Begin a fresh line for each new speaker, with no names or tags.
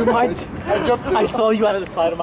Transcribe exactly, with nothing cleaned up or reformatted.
You might.
I jumped to the
I saw you out of the side of my